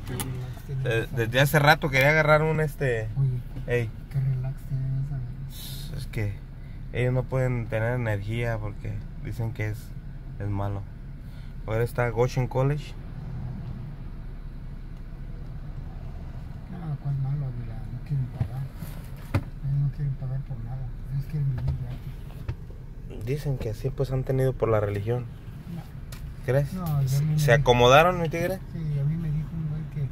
Desde hace rato quería agarrar un Oye, Ey, qué relax tiene esa. es que ellos no pueden tener energía porque dicen que es malo. Ahora está Goshen College. No, cuál malo, mira, no quieren pagar. Ellos no quieren pagar por nada. Ellos quieren vivir gratis. Dicen que así pues han tenido por la religión. No. ¿Crees? No, y a mí me ¿Se dijo- acomodaron, mi tigre? Sí, a mí me dijo un güey que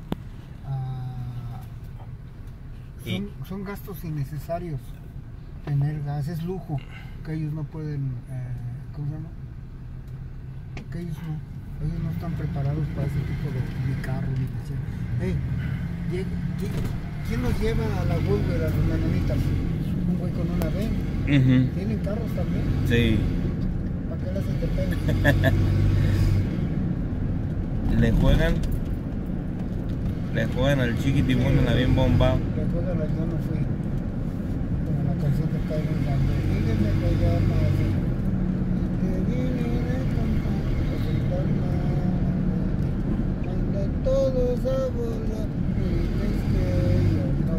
Y- son gastos innecesarios. Tener gas es lujo, que ellos no pueden, ¿cómo se llama? Que ellos no están preparados para ese tipo de carro ni de hacer. Hey, ¿quién nos lleva a la Woolworth, a las bananitas? Un güey con una ven. ¿Tienen carros también? Sí. ¿Para qué le hacen de pena? Le juegan al chiquitibón en la bien bombado. Le juegan al yo no fui. Como la canción de Cairo Grande. Díganme que ya más. Que viene de contar. Manda todos a volar. Y es que yo no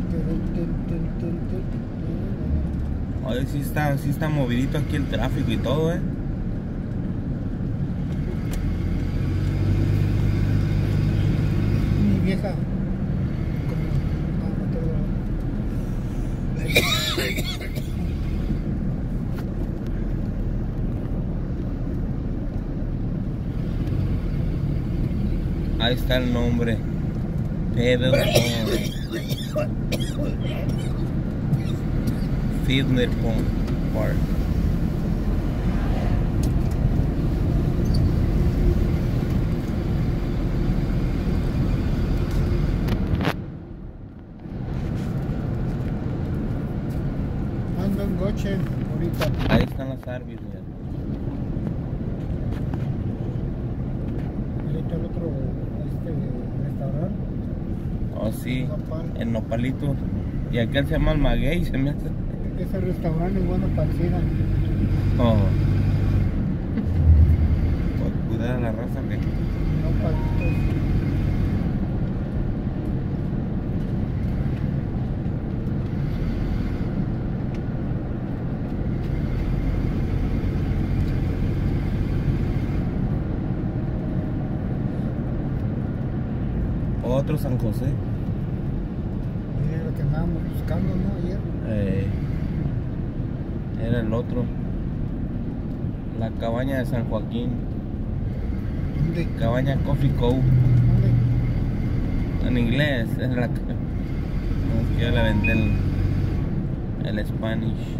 fui. Oye, sí está movidito aquí el tráfico y todo, Mi vieja. Ahí está el nombre. Pebble Fitness Park. Ando en Goshen ahorita. Ahí están las Arby's, mira. Ahorita el otro restaurante. Oh, sí, Nopal. en Nopalito. Y aquel se llama el Maguey, se me hace. Ese restaurante es bueno para el SIDA. Oh. Por cuidar a la raza que. Nopalitos. Otro San José. Mira lo que andábamos buscando, ¿no? Ayer. Era el otro. La cabaña de San Joaquín. ¿Dónde? Cabaña Coffee Cove. ¿Dónde? En inglés. Es la. No, es que yo le vendí el Spanish.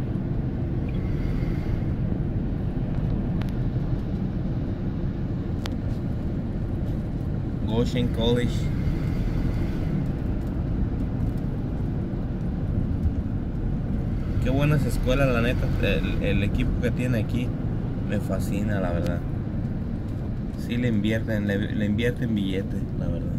Goshen College. Qué buenas escuelas, la neta. El equipo que tiene aquí me fascina, la verdad. Sí le invierten billetes, la verdad.